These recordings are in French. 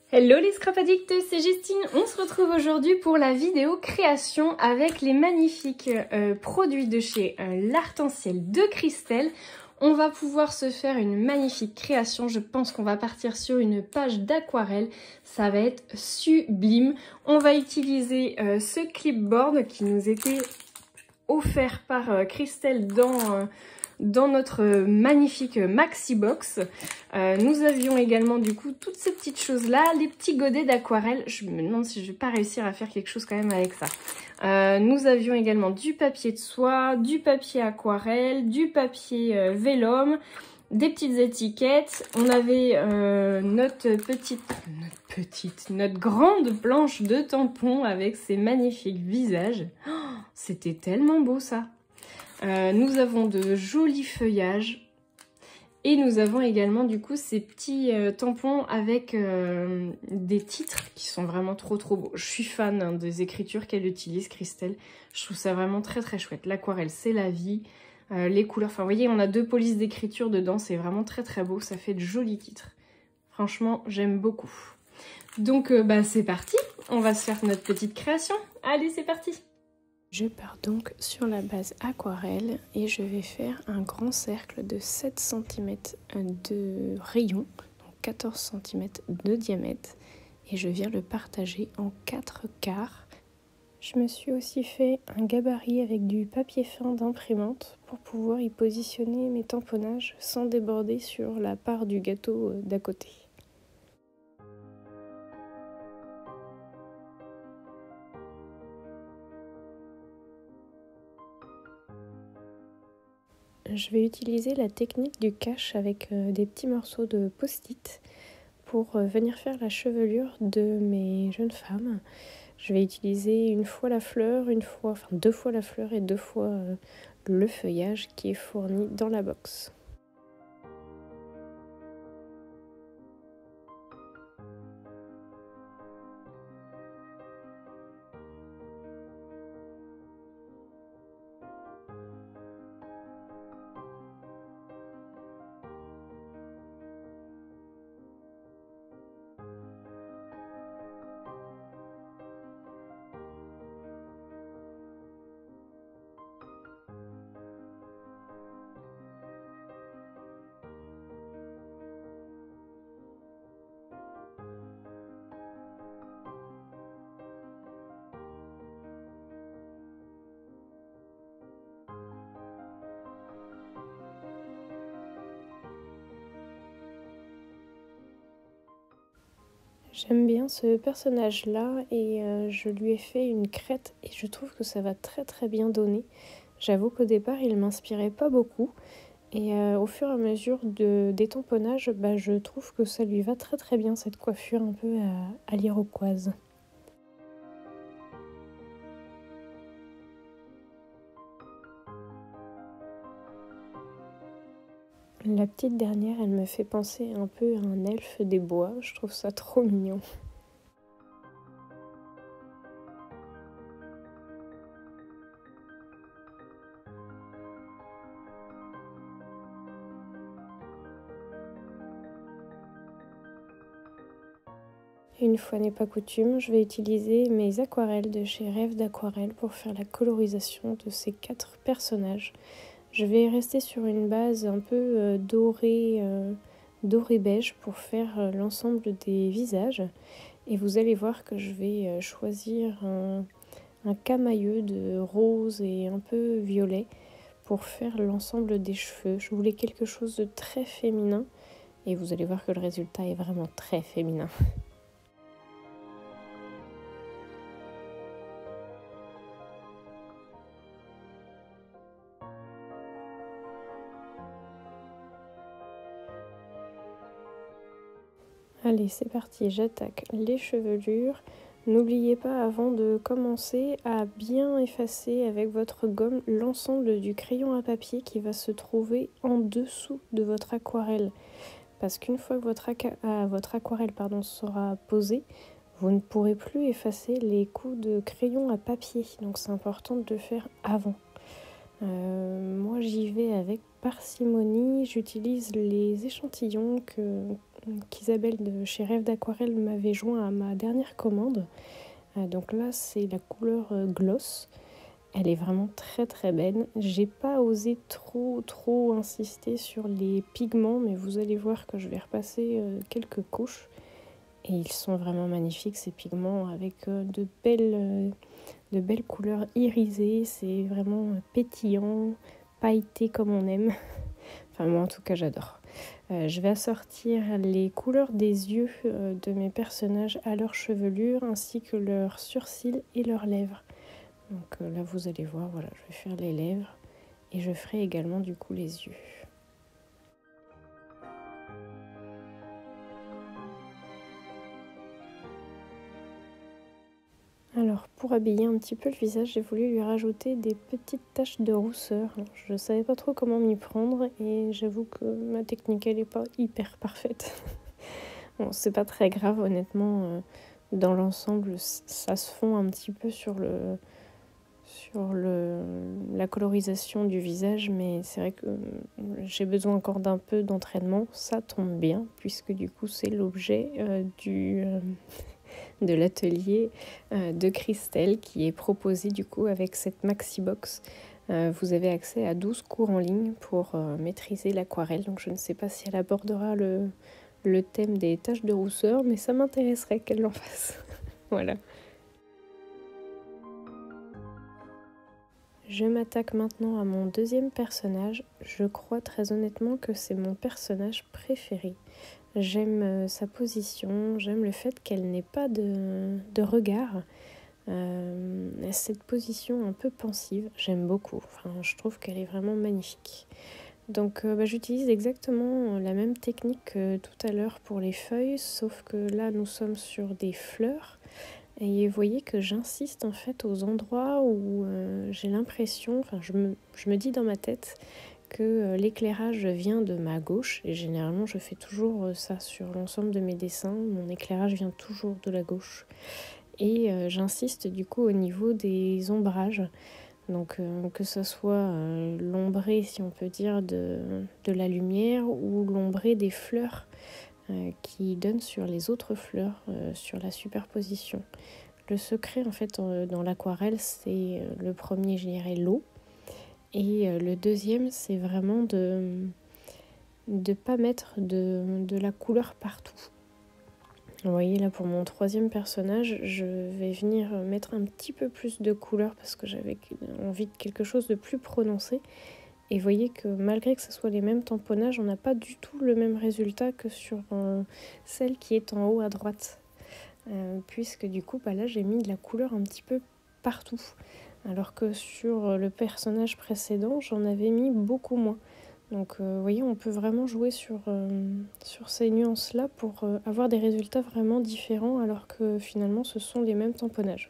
Hello les scrap addicts, c'est Justine. On se retrouve aujourd'hui pour la vidéo création avec les magnifiques produits de chez l'Arc-en-Ciel de Christelle. On va pouvoir se faire une magnifique création. Je pense qu'on va partir sur une page d'aquarelle. Ça va être sublime. On va utiliser ce clipboard qui nous était offert par Christelle dans notre magnifique maxi box. Nous avions également du coup toutes ces petites choses là, les petits godets d'aquarelle. Je me demande si je vais pas réussir à faire quelque chose quand même avec ça. Nous avions également du papier de soie, du papier aquarelle, du papier vélum, des petites étiquettes. On avait notre grande planche de tampons avec ces magnifiques visages. Oh, c'était tellement beau ça. Nous avons de jolis feuillages et nous avons également du coup ces petits tampons avec des titres qui sont vraiment trop beaux. Je suis fan des écritures qu'elle utilise, Christelle. Je trouve ça vraiment très chouette. L'aquarelle c'est la vie, les couleurs, enfin vous voyez on a deux polices d'écriture dedans, c'est vraiment très beau, ça fait de jolis titres. Franchement j'aime beaucoup. Donc c'est parti, on va se faire notre petite création. Allez c'est parti. Je pars donc sur la base aquarelle et je vais faire un grand cercle de 7 cm de rayon, donc 14 cm de diamètre, et je viens le partager en 4 quarts. Je me suis aussi fait un gabarit avec du papier fin d'imprimante pour pouvoir y positionner mes tamponnages sans déborder sur la part du gâteau d'à côté. Je vais utiliser la technique du cache avec des petits morceaux de post-it pour venir faire la chevelure de mes jeunes femmes. Je vais utiliser une fois la fleur, deux fois la fleur et 2 fois le feuillage qui est fourni dans la box. J'aime bien ce personnage-là et je lui ai fait une crête et je trouve que ça va très bien donner. J'avoue qu'au départ, il m'inspirait pas beaucoup et au fur et à mesure des tamponnages, je trouve que ça lui va très bien cette coiffure un peu à l'iroquoise. La petite dernière, elle me fait penser un peu à un elfe des bois, je trouve ça trop mignon. Une fois n'est pas coutume, je vais utiliser mes aquarelles de chez Rêve d'Aquarelle pour faire la colorisation de ces 4 personnages. Je vais rester sur une base un peu doré beige pour faire l'ensemble des visages. Et vous allez voir que je vais choisir un camailleux de rose et un peu violet pour faire l'ensemble des cheveux. Je voulais quelque chose de très féminin et vous allez voir que le résultat est vraiment très féminin. Allez, c'est parti, j'attaque les chevelures. N'oubliez pas avant de commencer à bien effacer avec votre gomme l'ensemble du crayon à papier qui va se trouver en dessous de votre aquarelle. Parce qu'une fois que votre aquarelle sera posée, vous ne pourrez plus effacer les coups de crayon à papier. Donc c'est important de le faire avant. Moi j'y vais avec parcimonie, j'utilise les échantillons qu'Isabelle de chez Rêve d'Aquarelle m'avait joint à ma dernière commande. Donc là, c'est la couleur gloss. Elle est vraiment très très belle. J'ai pas osé trop insister sur les pigments, mais vous allez voir que je vais repasser quelques couches. Et ils sont vraiment magnifiques ces pigments avec de belles couleurs irisées. C'est vraiment pétillant, pailleté comme on aime. Enfin moi en tout cas j'adore. Je vais assortir les couleurs des yeux de mes personnages à leur chevelure ainsi que leurs sourcils et leurs lèvres. Donc là vous allez voir, voilà, je vais faire les lèvres et je ferai également du coup les yeux. Alors pour habiller un petit peu le visage, j'ai voulu lui rajouter des petites taches de rousseur. Je ne savais pas trop comment m'y prendre et j'avoue que ma technique elle n'est pas hyper parfaite. Bon, c'est pas très grave honnêtement, dans l'ensemble ça se fond un petit peu sur la colorisation du visage, mais c'est vrai que j'ai besoin encore d'un peu d'entraînement. Ça tombe bien puisque du coup c'est l'objet de l'atelier de Christelle qui est proposé du coup avec cette maxi box. Vous avez accès à 12 cours en ligne pour maîtriser l'aquarelle. Donc je ne sais pas si elle abordera le thème des taches de rousseur, mais ça m'intéresserait qu'elle l'en fasse. Voilà. Je m'attaque maintenant à mon deuxième personnage. Je crois très honnêtement que c'est mon personnage préféré. J'aime sa position, j'aime le fait qu'elle n'ait pas de regard. Cette position un peu pensive, j'aime beaucoup. Enfin, je trouve qu'elle est vraiment magnifique. Donc j'utilise exactement la même technique que tout à l'heure pour les feuilles, sauf que là nous sommes sur des fleurs. Et vous voyez que j'insiste en fait aux endroits où j'ai l'impression, enfin je me dis dans ma tête que l'éclairage vient de ma gauche. Et généralement je fais toujours ça sur l'ensemble de mes dessins, mon éclairage vient toujours de la gauche. Et j'insiste du coup au niveau des ombrages. Donc que ce soit l'ombré, si on peut dire, de la lumière ou l'ombré des fleurs qui donne sur les autres fleurs, sur la superposition. Le secret en fait dans l'aquarelle, c'est le premier, je dirais, l'eau. Et le deuxième, c'est vraiment de ne pas mettre de la couleur partout. Vous voyez là pour mon troisième personnage, je vais venir mettre un petit peu plus de couleur parce que j'avais envie de quelque chose de plus prononcé. Et vous voyez que malgré que ce soit les mêmes tamponnages, on n'a pas du tout le même résultat que sur celle qui est en haut à droite. Puisque du coup, là j'ai mis de la couleur un petit peu partout. Alors que sur le personnage précédent, j'en avais mis beaucoup moins. Donc vous voyez, on peut vraiment jouer sur ces nuances-là pour avoir des résultats vraiment différents alors que finalement ce sont les mêmes tamponnages.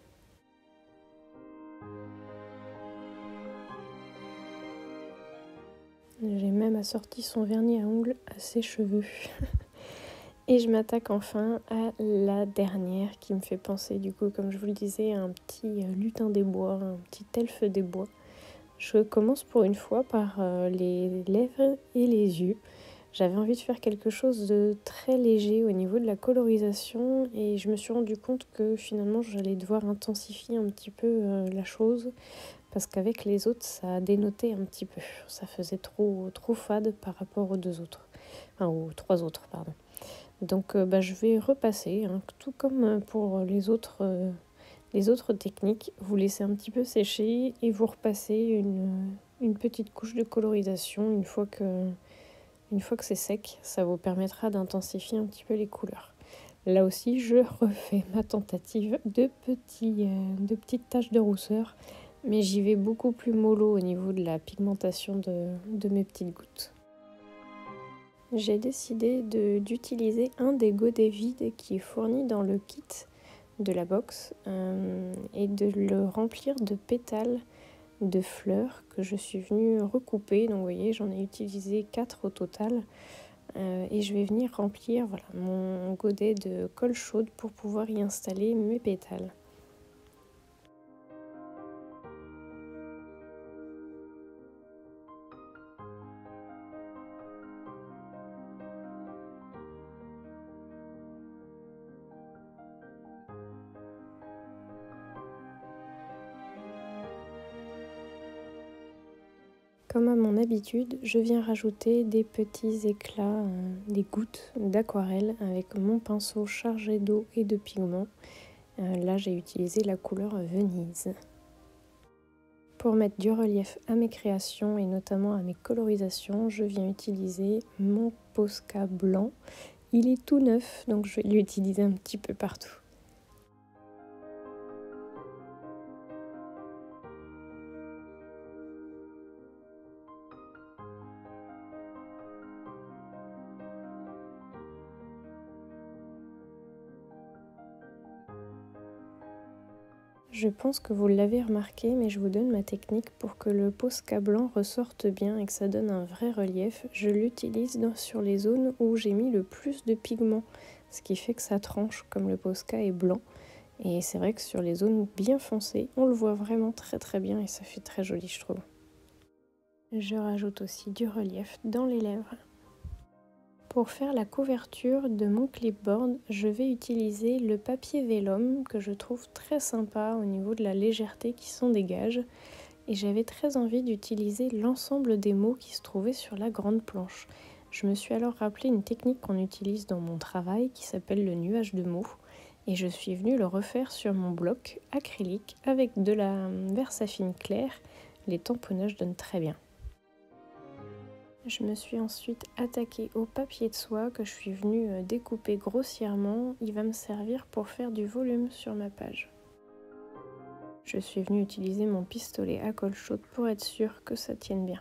J'ai même assorti son vernis à ongles à ses cheveux. Et je m'attaque enfin à la dernière qui me fait penser du coup, comme je vous le disais, à un petit lutin des bois, un petit elfe des bois. Je commence pour une fois par les lèvres et les yeux. J'avais envie de faire quelque chose de très léger au niveau de la colorisation et je me suis rendu compte que finalement j'allais devoir intensifier un petit peu la chose parce qu'avec les autres ça dénotait un petit peu. Ça faisait trop fade par rapport aux deux autres, enfin aux trois autres pardon. Donc je vais repasser, hein, tout comme pour les autres techniques. Vous laissez un petit peu sécher et vous repassez une petite couche de colorisation une fois que c'est sec. Ça vous permettra d'intensifier un petit peu les couleurs. Là aussi, je refais ma tentative de petites taches de rousseur, mais j'y vais beaucoup plus mollo au niveau de la pigmentation de mes petites gouttes. J'ai décidé d'utiliser un des godets vides qui est fourni dans le kit de la box et de le remplir de pétales de fleurs que je suis venue recouper. Donc vous voyez, j'en ai utilisé 4 au total. Et je vais venir remplir mon godet de colle chaude pour pouvoir y installer mes pétales. Comme à mon habitude, je viens rajouter des petits éclats, des gouttes d'aquarelle avec mon pinceau chargé d'eau et de pigments. Là, j'ai utilisé la couleur Venise. Pour mettre du relief à mes créations et notamment à mes colorisations, je viens utiliser mon Posca blanc. Il est tout neuf, donc je vais l'utiliser un petit peu partout. Je pense que vous l'avez remarqué, mais je vous donne ma technique pour que le Posca blanc ressorte bien et que ça donne un vrai relief. Je l'utilise sur les zones où j'ai mis le plus de pigments, ce qui fait que ça tranche comme le Posca est blanc. Et c'est vrai que sur les zones bien foncées, on le voit vraiment très bien et ça fait très joli, je trouve. Je rajoute aussi du relief dans les lèvres. Pour faire la couverture de mon clipboard, je vais utiliser le papier vélum que je trouve très sympa au niveau de la légèreté qui s'en dégage. Et j'avais très envie d'utiliser l'ensemble des mots qui se trouvaient sur la grande planche. Je me suis alors rappelé une technique qu'on utilise dans mon travail qui s'appelle le nuage de mots. Et je suis venue le refaire sur mon bloc acrylique avec de la Versafine claire. Les tamponnages donnent très bien. Je me suis ensuite attaquée au papier de soie que je suis venue découper grossièrement. Il va me servir pour faire du volume sur ma page. Je suis venue utiliser mon pistolet à colle chaude pour être sûre que ça tienne bien.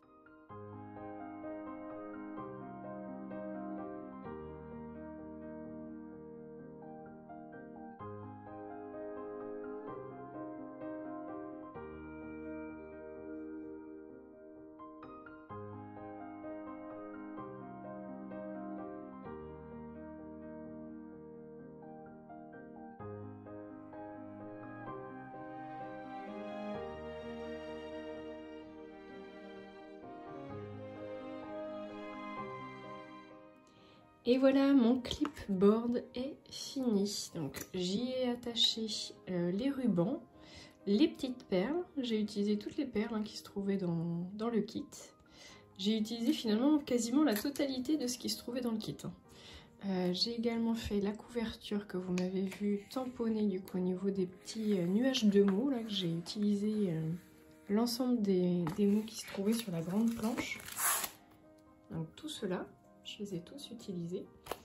Et voilà, mon clipboard est fini. Donc j'y ai attaché les rubans, les petites perles. J'ai utilisé toutes les perles qui se trouvaient dans le kit. J'ai utilisé finalement quasiment la totalité de ce qui se trouvait dans le kit. J'ai également fait la couverture que vous m'avez vu tamponner du coup au niveau des petits nuages de mots. Là, que j'ai utilisé l'ensemble des mots qui se trouvaient sur la grande planche. Donc tout cela. Je les ai tous utilisés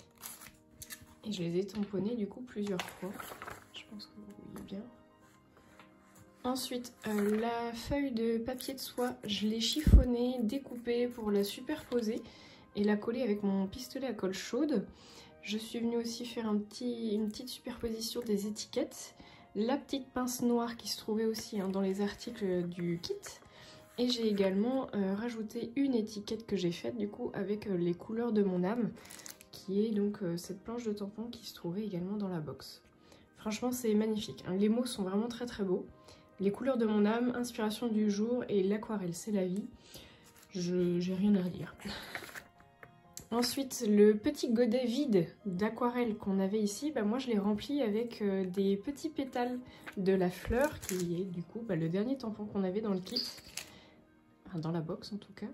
et je les ai tamponnés du coup plusieurs fois. Je pense que vous voyez bien. Ensuite, la feuille de papier de soie, je l'ai chiffonnée, découpée pour la superposer et la coller avec mon pistolet à colle chaude. Je suis venue aussi faire une petite superposition des étiquettes. La petite pince noire qui se trouvait aussi dans les articles du kit. Et j'ai également rajouté une étiquette que j'ai faite du coup avec les couleurs de mon âme, qui est donc cette planche de tampon qui se trouvait également dans la box. Franchement c'est magnifique, les mots sont vraiment très beaux. Les couleurs de mon âme, inspiration du jour et l'aquarelle c'est la vie. J'ai rien à redire. Ensuite le petit godet vide d'aquarelle qu'on avait ici, moi je l'ai rempli avec des petits pétales de la fleur qui est du coup le dernier tampon qu'on avait dans le kit. Dans la box en tout cas.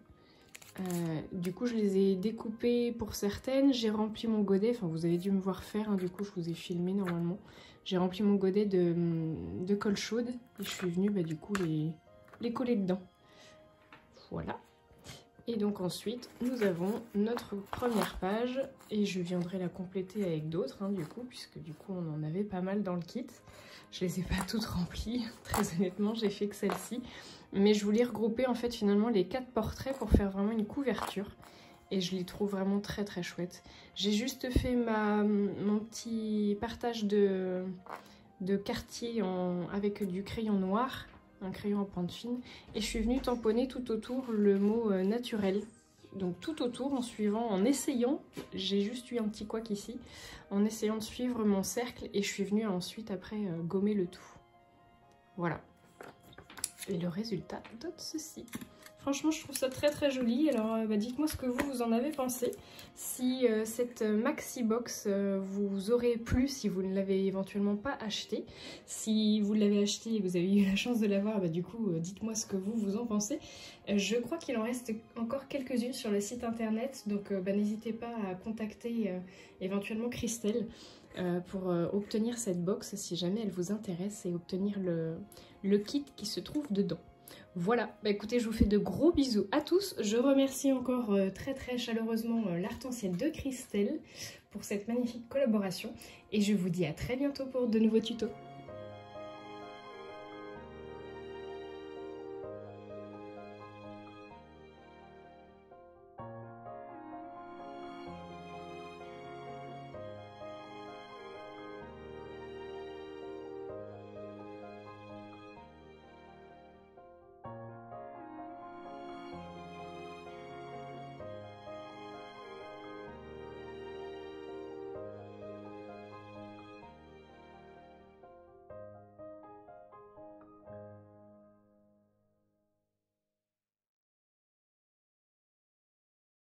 Du coup je les ai découpées pour certaines, j'ai rempli mon godet, enfin vous avez dû me voir faire, du coup je vous ai filmé normalement. J'ai rempli mon godet de colle chaude et je suis venue du coup les coller dedans. Voilà. Et donc ensuite nous avons notre première page et je viendrai la compléter avec d'autres du coup, puisque du coup on en avait pas mal dans le kit. Je les ai pas toutes remplies, très honnêtement j'ai fait que celle-ci. Mais je voulais regrouper en fait finalement les 4 portraits pour faire vraiment une couverture. Et je les trouve vraiment très chouettes. J'ai juste fait mon petit partage de quartier avec du crayon noir, un crayon en pointe fine. Et je suis venue tamponner tout autour le mot naturel. Donc tout autour en essayant, j'ai juste eu un petit couac ici, en essayant de suivre mon cercle et je suis venue ensuite après gommer le tout. Voilà. Et le résultat donne ceci. Franchement, je trouve ça très très joli. Alors dites-moi ce que vous en avez pensé. Si cette maxi box vous aurait plu, si vous ne l'avez éventuellement pas acheté. Si vous l'avez acheté et vous avez eu la chance de l'avoir, du coup dites-moi ce que vous en pensez. Je crois qu'il en reste encore quelques-unes sur le site internet, donc n'hésitez pas à contacter éventuellement Christelle pour obtenir cette box si jamais elle vous intéresse et obtenir le kit qui se trouve dedans. Voilà, écoutez, je vous fais de gros bisous à tous. Je remercie encore très très chaleureusement l'Arc-en-Ciel de Christelle pour cette magnifique collaboration. Et je vous dis à très bientôt pour de nouveaux tutos.